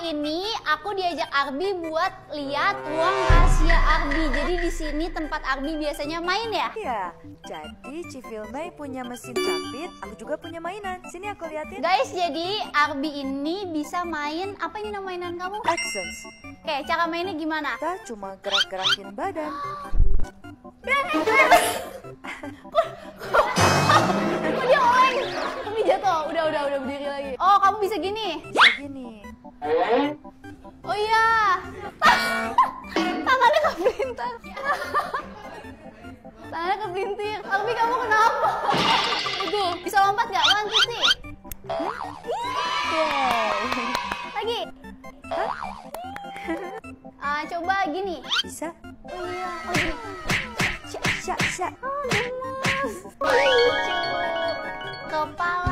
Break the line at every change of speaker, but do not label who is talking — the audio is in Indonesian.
ini aku diajak Arbi buat lihat ruang rahasia Arbi. Jadi di sini tempat Arbi biasanya main ya?
Iya, jadi Cifilmay punya mesin capit, aku juga punya mainan. Sini aku liatin.
Guys, jadi Arbi ini bisa main, apa ini nama mainan kamu?
Actions.
Oke, cara mainnya gimana?
Kita cuma gerak-gerakin badan.
Kok dia oleng? Arbi jatuh, udah berdiri lagi. Oh, kamu bisa gini?
Bisa gini.
Oh iya, tangannya kepelintir. Tangannya kepelintir. Arbi, kamu kenapa? Itu bisa lompat gak? 1, 2, 3.
Wow.
Lagi. Coba gini.
Bisa?
Oh iya, oh gini.
Syak.
Kepala